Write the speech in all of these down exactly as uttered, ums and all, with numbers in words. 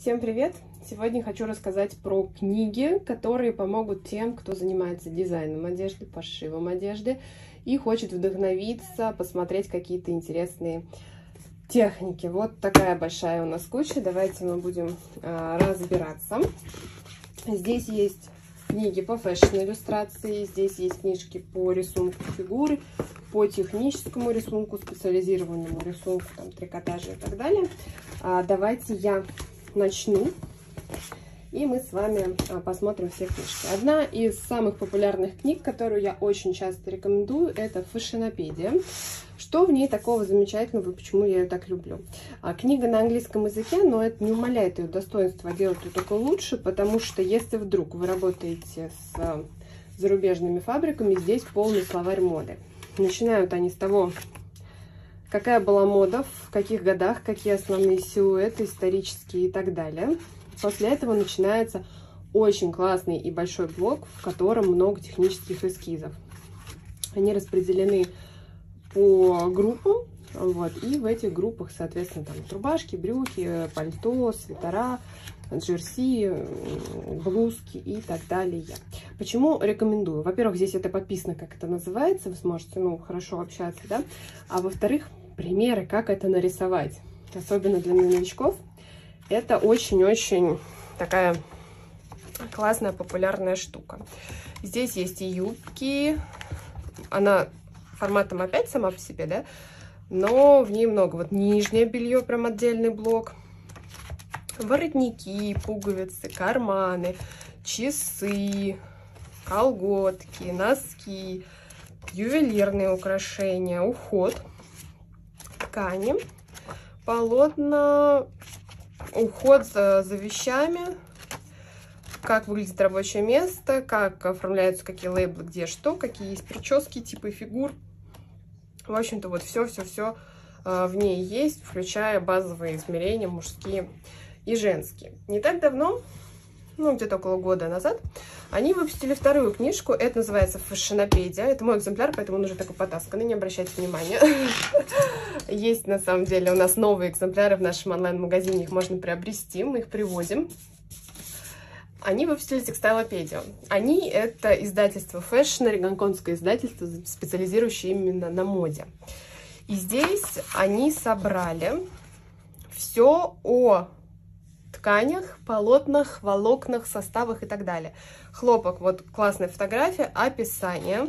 Всем привет! Сегодня хочу рассказать про книги, которые помогут тем, кто занимается дизайном одежды, пошивом одежды и хочет вдохновиться, посмотреть какие-то интересные техники. Вот такая большая у нас куча. Давайте мы будем а, разбираться. Здесь есть книги по фэшн-иллюстрации, здесь есть книжки по рисунку фигуры, по техническому рисунку, специализированному рисунку, там, трикотажа и так далее. А, давайте я начну, и мы с вами посмотрим все книжки. Одна из самых популярных книг, которую я очень часто рекомендую, это «Фэшнопедия». Что в ней такого замечательного, почему я ее так люблю? А, книга на английском языке, но это не умаляет ее достоинства, делает ее только лучше, потому что если вдруг вы работаете с зарубежными фабриками, здесь полный словарь моды. Начинают они с того, какая была мода, в каких годах, какие основные силуэты, исторические и так далее. После этого начинается очень классный и большой блок, в котором много технических эскизов. Они распределены по группам, вот, и в этих группах, соответственно, там рубашки, брюки, пальто, свитера, джерси, блузки и так далее. Почему рекомендую? Во-первых, здесь это подписано, как это называется, вы сможете, ну, хорошо общаться, да, а во-вторых, примеры, как это нарисовать, особенно для новичков. Это очень-очень такая классная, популярная штука. Здесь есть и юбки, она форматом опять сама по себе, да, но в ней много. Вот нижнее белье, прям отдельный блок, воротники, пуговицы, карманы, часы, колготки, носки, ювелирные украшения, уход, ткани, полотна, уход за, за вещами, как выглядит рабочее место, как оформляются какие лейблы, где что, какие есть прически, типы фигур. В общем-то, вот все-все-все в ней есть, включая базовые измерения мужские и женские. Не так давно, ну, где-то около года назад, они выпустили вторую книжку. Это называется «Фэшнопедия». Это мой экземпляр, поэтому он уже такой потасканный, не обращайте внимания. Есть, на самом деле, у нас новые экземпляры в нашем онлайн-магазине. Их можно приобрести, мы их привозим. Они выпустили «Текстайлопедию». Они — это издательство фэшн, гонконгское издательство, специализирующее именно на моде. И здесь они собрали все о тканях, полотнах, волокнах, составах и так далее. Хлопок, вот классная фотография, описание.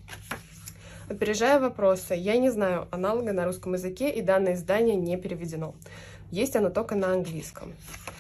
Опережая вопросы, я не знаю аналога на русском языке, и данное издание не переведено. Есть оно только на английском.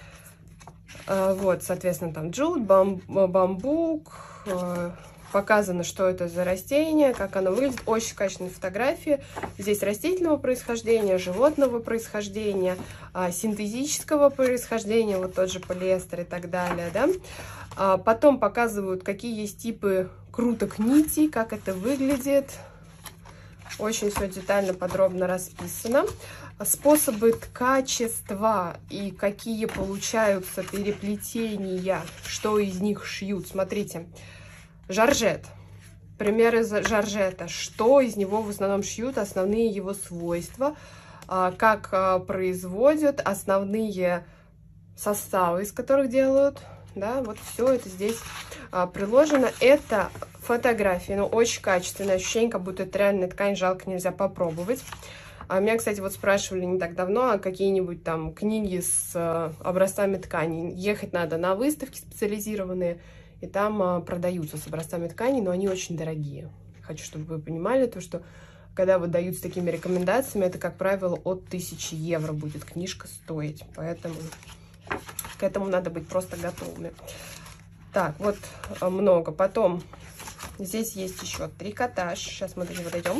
Вот, соответственно, там джут, бам, бамбук, показано, что это за растение, как оно выглядит. Очень качественные фотографии. Здесь растительного происхождения, животного происхождения, синтетического происхождения, вот тот же полиэстер и так далее, да. Потом показывают, какие есть типы круток нитей, как это выглядит. Очень все детально, подробно расписано. Способы ткачества и какие получаются переплетения, что из них шьют. Смотрите, жоржет. Примеры жоржета. Что из него в основном шьют, основные его свойства, как производят, основные составы, из которых делают. Да, вот все это здесь приложено. Это фотографии, но очень качественное ощущение, как будто это реальная ткань, жалко, нельзя попробовать. А меня, кстати, вот спрашивали не так давно, а какие-нибудь там книги с а, образцами тканей. Ехать надо на выставки специализированные, и там а, продаются с образцами тканей, но они очень дорогие. Хочу, чтобы вы понимали, то, что когда вот дают с такими рекомендациями, это, как правило, от тысячи евро будет книжка стоить. Поэтому к этому надо быть просто готовыми. Так, вот много. Потом здесь есть еще трикотаж. Сейчас мы до него дойдем.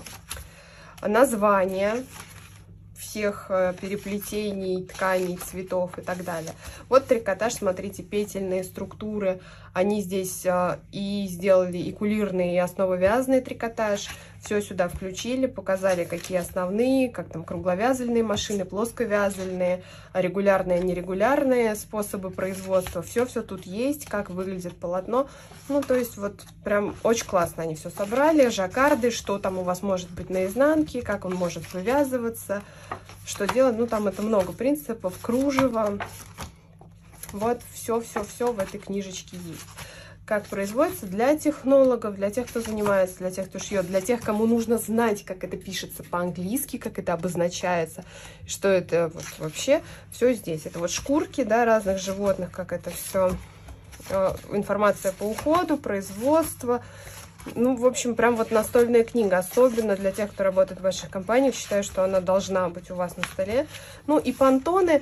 Названия всех переплетений, тканей, цветов и так далее. Вот трикотаж, смотрите, петельные структуры. Они здесь и сделали и кулирный, и основовязанный трикотаж. Все сюда включили, показали, какие основные, как там кругловязальные машины, плосковязальные, регулярные, нерегулярные способы производства. Все-все тут есть, как выглядит полотно. Ну, то есть вот прям очень классно они все собрали. Жаккарды, что там у вас может быть на изнанке, как он может вывязываться, что делать. Ну, там это много принципов. Кружево. Вот все-все-все в этой книжечке есть. Как производится для технологов, для тех, кто занимается, для тех, кто шьет, для тех, кому нужно знать, как это пишется по-английски, как это обозначается, что это вот вообще все здесь. Это вот шкурки, да, разных животных, как это все, информация по уходу, производство. Ну, в общем, прям вот настольная книга, особенно для тех, кто работает в больших компаниях. Считаю, что она должна быть у вас на столе. Ну и пантоны.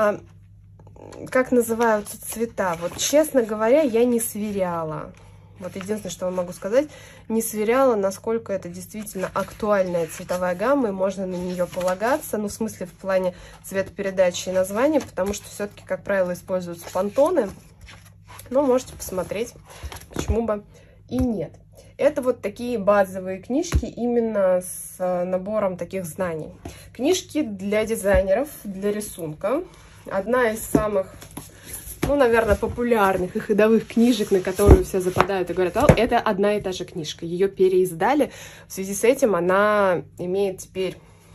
Как называются цвета? Вот, честно говоря, я не сверяла. Вот единственное, что я могу сказать, не сверяла, насколько это действительно актуальная цветовая гамма, и можно на нее полагаться, ну, в смысле, в плане цветопередачи и названия, потому что все-таки, как правило, используются пантоны. Но можете посмотреть, почему бы и нет. Это вот такие базовые книжки именно с набором таких знаний. Книжки для дизайнеров, для рисунка. Одна из самых, ну, наверное, популярных и ходовых книжек, на которую все западают и говорят: «Вау, это одна и та же книжка». Ее переиздали. В связи с этим она имеет теперь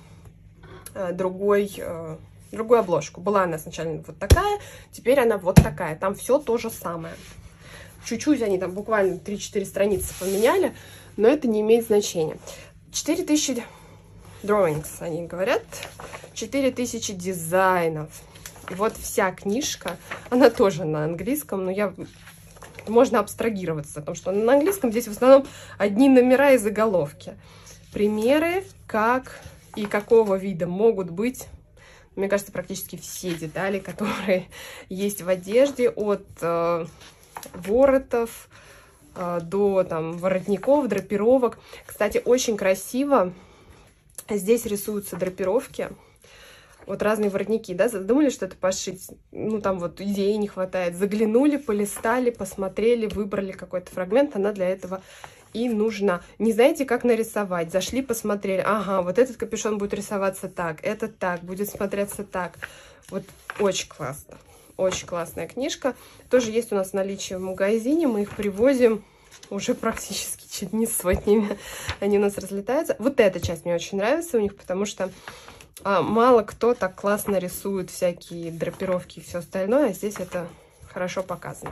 другой, другую обложку. Была она сначала вот такая, теперь она вот такая. Там все то же самое. Чуть-чуть они там буквально три-четыре страницы поменяли, но это не имеет значения. четыре тысячи drawings, они говорят. четыре тысячи дизайнов. И вот вся книжка, она тоже на английском, но я... можно абстрагироваться, потому что на английском здесь в основном одни номера и заголовки. Примеры, как и какого вида могут быть, мне кажется, практически все детали, которые есть в одежде, от э, воротов э, до там воротников, драпировок. Кстати, очень красиво здесь рисуются драпировки. Вот разные воротники, да, задумали что-то пошить, ну, там вот идеи не хватает. Заглянули, полистали, посмотрели, выбрали какой-то фрагмент, она для этого и нужна. Не знаете, как нарисовать, зашли, посмотрели, ага, вот этот капюшон будет рисоваться так, этот так, будет смотреться так. Вот очень классно, очень классная книжка. Тоже есть у нас в наличии в магазине, мы их привозим уже практически чуть не сотнями, они у нас разлетаются. Вот эта часть мне очень нравится у них, потому что А, мало кто так классно рисует всякие драпировки и все остальное, а здесь это хорошо показано.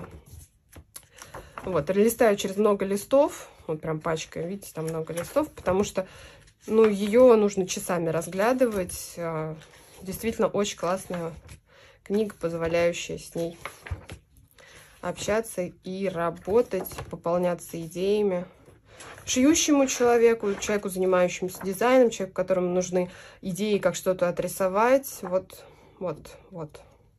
Вот, листаю через много листов, вот прям пачкой, видите, там много листов, потому что, ну, ее нужно часами разглядывать. Действительно очень классная книга, позволяющая с ней общаться и работать, пополняться идеями. Шьющему человеку, человеку, занимающемуся дизайном, человеку, которому нужны идеи, как что-то отрисовать. Вот, вот, вот.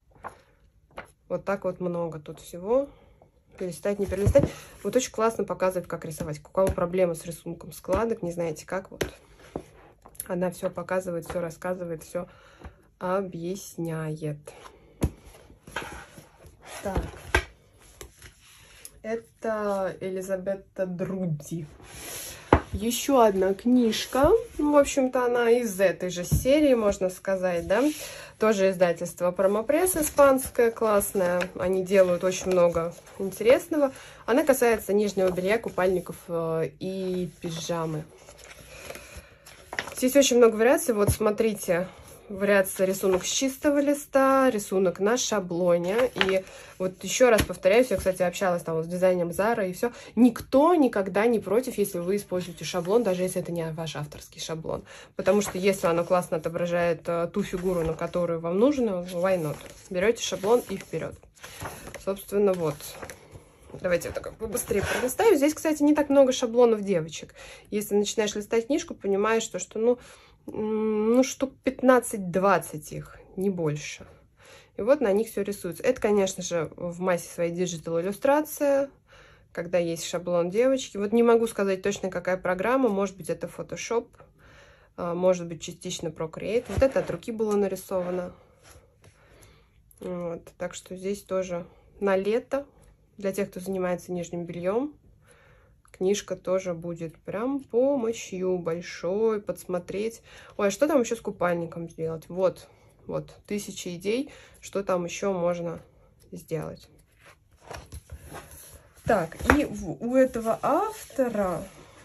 Вот так вот много тут всего. Перелистать, не перелистать. Вот очень классно показывает, как рисовать. У кого проблемы с рисунком складок, не знаете как, вот. Она все показывает, все рассказывает, все объясняет. Так. Это Элизабетта Друди. Еще одна книжка. Ну, в общем-то, она из этой же серии, можно сказать, да. Тоже издательство Промопресс испанское, классное. Они делают очень много интересного. Она касается нижнего белья, купальников и пижамы. Здесь очень много вариаций. Вот смотрите. Вариация рисунок с чистого листа, рисунок на шаблоне. И вот еще раз повторяюсь, я, кстати, общалась там вот с дизайнером Zara и все. Никто никогда не против, если вы используете шаблон, даже если это не ваш авторский шаблон. Потому что если оно классно отображает uh, ту фигуру, на которую вам нужно, why not? Берете шаблон и вперед. Собственно, вот. Давайте я так побыстрее пролистаю. Здесь, кстати, не так много шаблонов девочек. Если начинаешь листать книжку, понимаешь, что, что ну, ну, штук пятнадцать-двадцать их, не больше. И вот на них все рисуется. Это, конечно же, в массе своей диджитал иллюстрация, когда есть шаблон девочки. Вот не могу сказать точно, какая программа. Может быть, это Photoshop, может быть, частично Procreate. Вот это от руки было нарисовано. Вот. Так что здесь тоже на лето. Для тех, кто занимается нижним бельем, книжка тоже будет прям помощью большой, подсмотреть. Ой, а что там еще с купальником сделать? Вот, вот, тысяча идей, что там еще можно сделать. Так, и у этого автора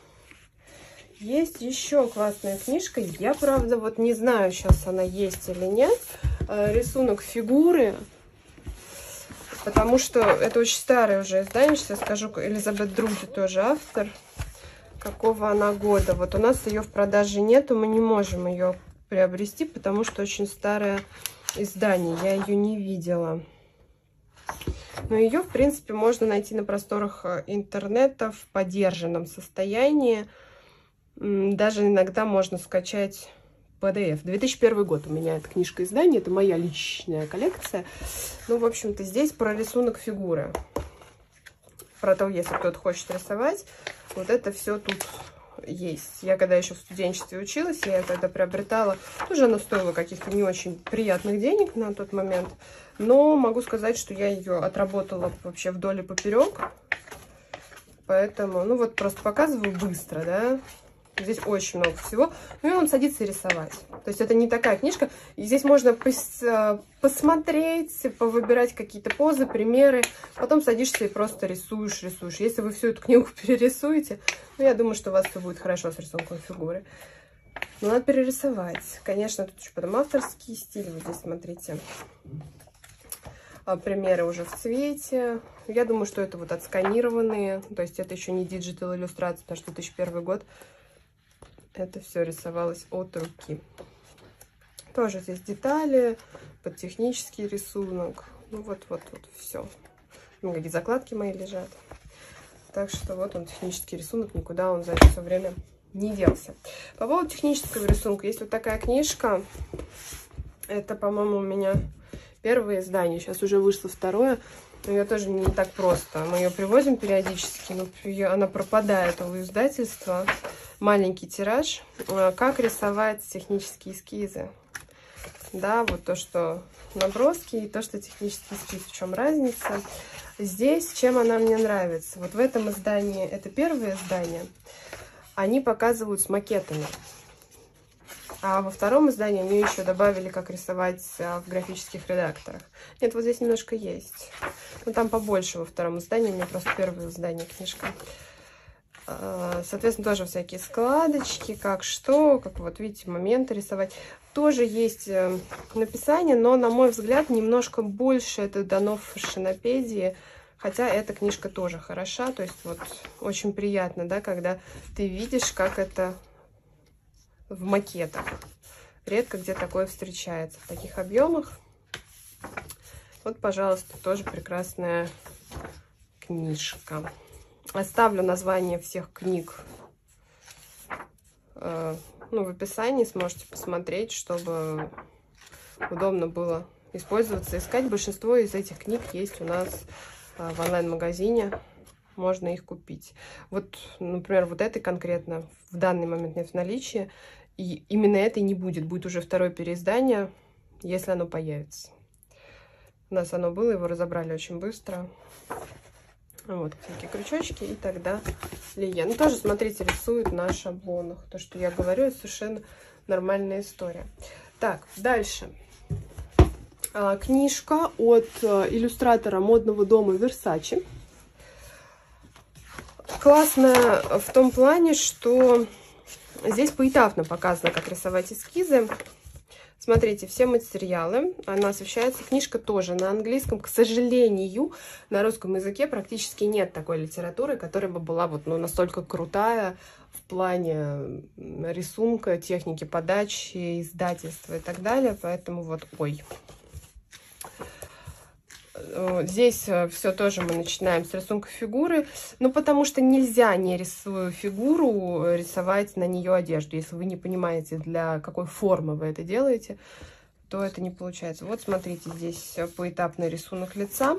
есть еще классная книжка. Я, правда, вот не знаю, сейчас она есть или нет. Рисунок фигуры. потому что это очень старое уже издание. Сейчас скажу, Элизабет Друди тоже автор. Какого она года. Вот у нас ее в продаже нету, мы не можем ее приобрести, потому что очень старое издание. Я ее не видела. Но ее, в принципе, можно найти на просторах интернета в подержанном состоянии. Даже иногда можно скачать пи ди эф. две тысячи первый год у меня эта книжка издания. Это моя личная коллекция. Ну, в общем-то, здесь про рисунок фигуры. Про то, если кто-то хочет рисовать. Вот это все тут есть. Я когда еще в студенчестве училась, я тогда приобретала. Тоже она стоила каких-то не очень приятных денег на тот момент. Но могу сказать, что я ее отработала вообще вдоль и поперек. Поэтому, ну вот просто показываю быстро, да. Здесь очень много всего. Ну и он садится рисовать. То есть это не такая книжка. И здесь можно пос посмотреть, повыбирать какие-то позы, примеры. Потом садишься и просто рисуешь, рисуешь. Если вы всю эту книгу перерисуете, ну я думаю, что у вас все будет хорошо с рисунком фигуры. Но надо перерисовать. Конечно, тут еще потом авторский стиль. Вот здесь смотрите. Примеры уже в цвете. Я думаю, что это вот отсканированные. То есть это еще не диджитал иллюстрация, потому что две тысячи первый год. Это все рисовалось от руки. Тоже здесь детали, под технический рисунок. Ну вот, вот, вот, все. Ну, какие закладки мои лежат. Так что вот он, технический рисунок, никуда он за это все время не делся. По поводу технического рисунка, есть вот такая книжка. Это, по-моему, у меня первое издание. Сейчас уже вышло второе. Но ее тоже не так просто. Мы ее привозим периодически, но ее, она пропадает у издательства. Маленький тираж. Как рисовать технические эскизы. Да, вот то, что наброски, и то, что технический эскиз. В чем разница? Здесь, чем она мне нравится. Вот в этом издании, это первое издание, они показывают с макетами. А во втором издании мне еще добавили, как рисовать в графических редакторах. Нет, вот здесь немножко есть. Но там побольше во втором издании. У меня просто первое издание книжка. Соответственно, тоже всякие складочки, как что, как вот видите, моменты рисовать. Тоже есть написание, но, на мой взгляд, немножко больше это дано в фэшнопедии. Хотя эта книжка тоже хороша. То есть вот очень приятно, да, когда ты видишь, как это в макетах. Редко где такое встречается в таких объемах. Вот, пожалуйста, тоже прекрасная книжка. Оставлю название всех книг э, ну, в описании. Сможете посмотреть, чтобы удобно было использоваться, искать. Большинство из этих книг есть у нас э, в онлайн-магазине. Можно их купить. Вот, например, вот этой конкретно в данный момент нет в наличии. И именно этой не будет. Будет уже второе переиздание, если оно появится. У нас оно было, его разобрали очень быстро. Вот всякие крючочки и так далее. Ну, тоже, смотрите, рисуют на шаблонах. То, что я говорю, это совершенно нормальная история. Так, дальше. А, книжка от иллюстратора модного дома Versace. Классная в том плане, что здесь поэтапно показано, как рисовать эскизы. Смотрите, все материалы, она освещается. Книжка тоже на английском. К сожалению, на русском языке практически нет такой литературы, которая бы была вот, ну, настолько крутая в плане рисунка, техники подачи, издательства и так далее. Поэтому вот, ой. Здесь все тоже мы начинаем с рисунка фигуры, ну потому что нельзя, не рисуя фигуру, рисовать на нее одежду. Если вы не понимаете, для какой формы вы это делаете, то это не получается. Вот смотрите, здесь поэтапный рисунок лица,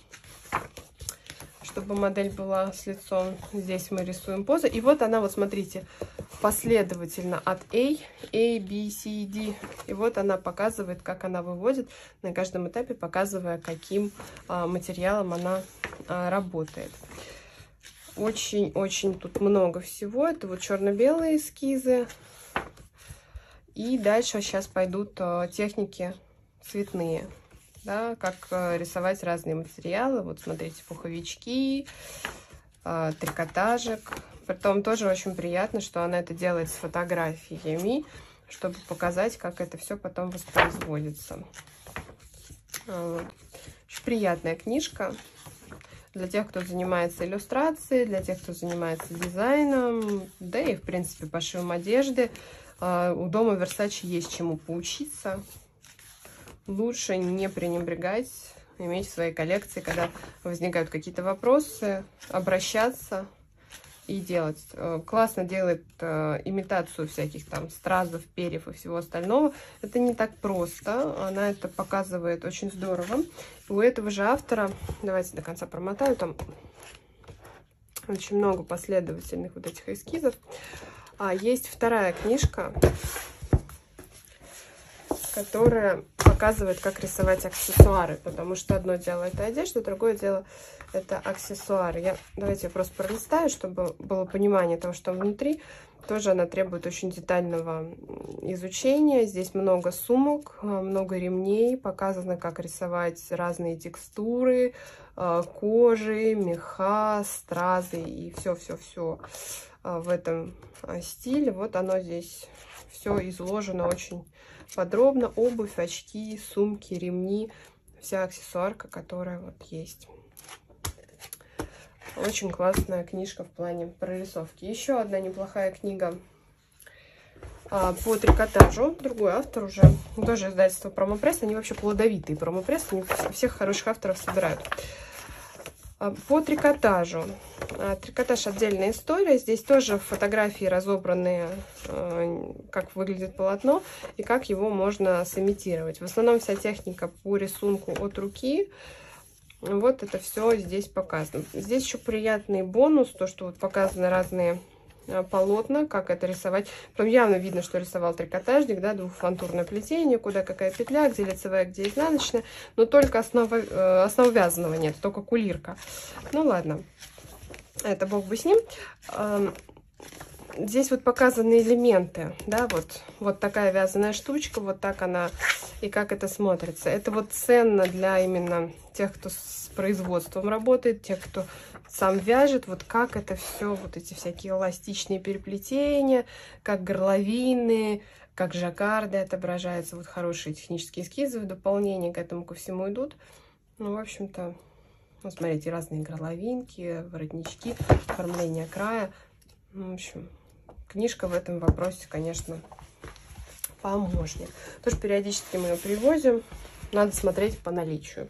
чтобы модель была с лицом. Здесь мы рисуем позу. И вот она, вот смотрите, последовательно от A, A, B, C, D. И вот она показывает, как она выводит, на каждом этапе показывая, каким а, материалом она а, работает. Очень-очень тут много всего. Это вот черно-белые эскизы. И дальше сейчас пойдут а, техники цветные. Да, как а, рисовать разные материалы. Вот смотрите, пуховички, а, трикотажик. Притом тоже очень приятно, что она это делает с фотографиями, чтобы показать, как это все потом воспроизводится. Вот. приятная книжка для тех, кто занимается иллюстрацией, для тех, кто занимается дизайном, да и, в принципе, пошивом одежды. У дома Versace есть чему поучиться. Лучше не пренебрегать, иметь в своей коллекции, когда возникают какие-то вопросы, обращаться и делать. Классно делает имитацию всяких там стразов, перьев и всего остального. Это не так просто, она это показывает очень здорово. У этого же автора, давайте до конца промотаю, там очень много последовательных вот этих эскизов. А есть вторая книжка, которая показывает, как рисовать аксессуары, потому что одно дело это одежда, другое дело это аксессуары. Я, давайте я просто пролистаю, чтобы было понимание того, что внутри. Тоже она требует очень детального изучения. Здесь много сумок, много ремней, показано, как рисовать разные текстуры, кожи, меха, стразы и все-все-все в этом стиле. Вот оно здесь все изложено очень подробно. Обувь, очки, сумки, ремни, вся аксессуарка, которая вот есть. Очень классная книжка в плане прорисовки. Еще одна неплохая книга а, по трикотажу. Другой автор уже, тоже издательство Промопресс. Они вообще плодовитые Промопресс. Они всех хороших авторов собирают. А, по трикотажу. А, трикотаж отдельная история. Здесь тоже фотографии разобранные, а, как выглядит полотно и как его можно сымитировать. В основном вся техника по рисунку от руки. Вот это все здесь показано. Здесь еще приятный бонус, то, что вот показаны разные полотна, как это рисовать. Прям явно видно, что рисовал трикотажник, да, двухфантурное плетение, куда какая петля, где лицевая, где изнаночная. Но только основа, основа вязаного нет, только кулирка. Ну ладно, это бог бы с ним. Здесь вот показаны элементы, да, вот, вот такая вязаная штучка, вот так она, и как это смотрится. Это вот ценно для именно тех, кто с производством работает, тех, кто сам вяжет, вот как это все, вот эти всякие эластичные переплетения, как горловины, как жаккарды отображаются, вот хорошие технические эскизы в дополнение к этому ко всему идут. Ну, в общем-то, ну, смотрите, разные горловинки, воротнички, оформление края, в общем... Книжка в этом вопросе, конечно, помощник. Тоже периодически мы ее привозим. Надо смотреть по наличию.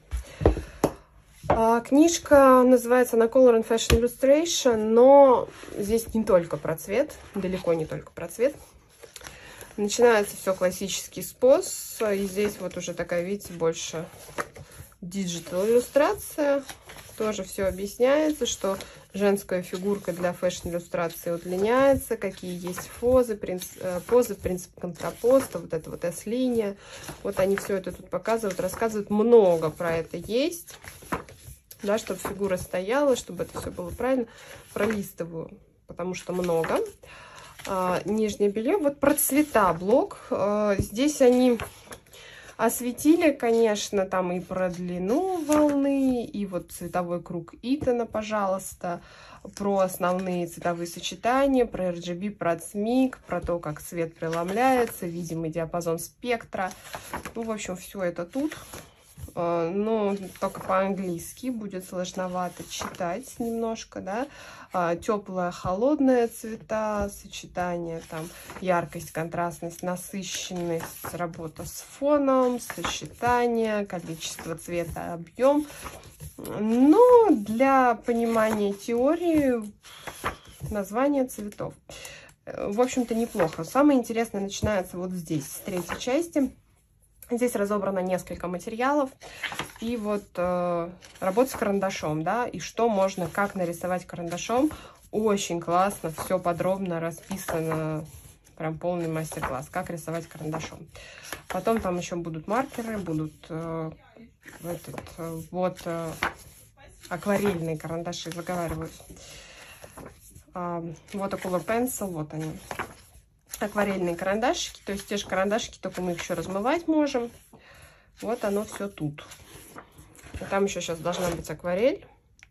А, книжка называется на Color and Fashion Illustration, но здесь не только про цвет, далеко не только про цвет. Начинается все классический спос. И здесь вот уже такая, видите, больше диджитал иллюстрация. Тоже все объясняется, что женская фигурка для фэшн-иллюстрации удлиняется, какие есть позы, принцип, позы, принцип контрапоста, вот это вот эс-линия. Вот они все это тут показывают, рассказывают. Много про это есть, да, чтобы фигура стояла, чтобы это все было правильно. Пролистываю, потому что много. А, нижнее белье. Вот про цвета блок. А, здесь они... Осветили, конечно, там и про длину волны, и вот цветовой круг Итана, пожалуйста, про основные цветовые сочетания, про эр джи би, про цмик, про то, как цвет преломляется, видимый диапазон спектра. Ну, в общем, все это тут. Но только по-английски будет сложновато читать немножко, да. Теплая, холодная цвета, сочетание, там, яркость, контрастность, насыщенность, работа с фоном, сочетание, количество цвета, объем. Но для понимания теории название цветов. В общем-то, неплохо. Самое интересное начинается вот здесь, с третьей части. Здесь разобрано несколько материалов. И вот э, работа с карандашом, да, и что можно, как нарисовать карандашом. Очень классно, все подробно расписано. Прям полный мастер-класс, как рисовать карандашом. Потом там еще будут маркеры, будут э, этот, э, вот э, акварельные карандаши, заговариваюсь. Э, вот Color Pencil, вот они. Акварельные карандашики, то есть те же карандашики, только мы их еще размывать можем. Вот оно все тут. И там еще сейчас должна быть акварель.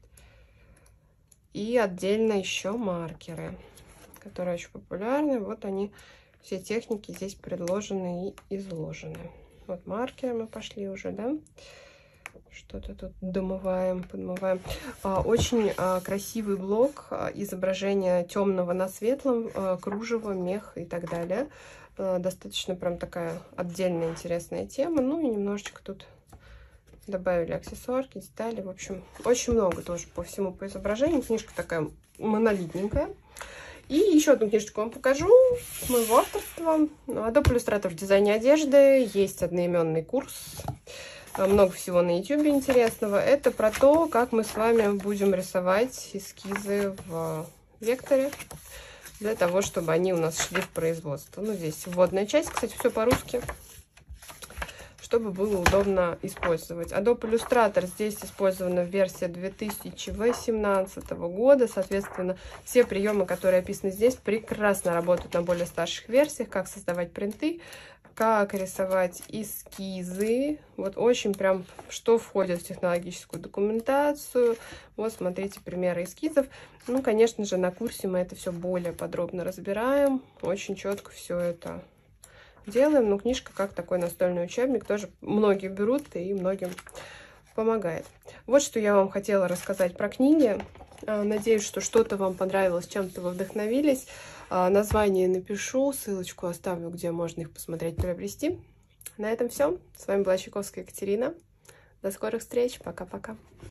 И отдельно еще маркеры, которые очень популярны. Вот они, все техники здесь предложены и изложены. Вот маркеры мы пошли уже, да. Что-то тут домываем, подмываем. Очень красивый блок, изображение темного на светлом, кружево, мех и так далее. Достаточно прям такая отдельная интересная тема. Ну и немножечко тут добавили аксессуарки, детали. В общем, очень много тоже по всему по изображению. Книжка такая монолитненькая. И еще одну книжечку вам покажу, моего авторства. Adobe Illustrator в дизайне одежды. Есть одноименный курс. Много всего на YouTube интересного. Это про то, как мы с вами будем рисовать эскизы в векторе, для того, чтобы они у нас шли в производство. Ну, здесь вводная часть, кстати, все по-русски, чтобы было удобно использовать. Adobe Illustrator здесь использована версия две тысячи восемнадцатого года. Соответственно, все приемы, которые описаны здесь, прекрасно работают на более старших версиях. Как создавать принты, как рисовать эскизы. Вот очень прям, что входит в технологическую документацию. Вот, смотрите, примеры эскизов. Ну, конечно же, на курсе мы это все более подробно разбираем. Очень четко все это делаем. Но книжка как такой настольный учебник тоже многие берут и многим помогает. Вот что я вам хотела рассказать про книги. Надеюсь, что что-то вам понравилось, чем-то вы вдохновились. Название напишу, ссылочку оставлю, где можно их посмотреть, приобрести. На этом все. С вами была Чайковская Екатерина. До скорых встреч. Пока-пока.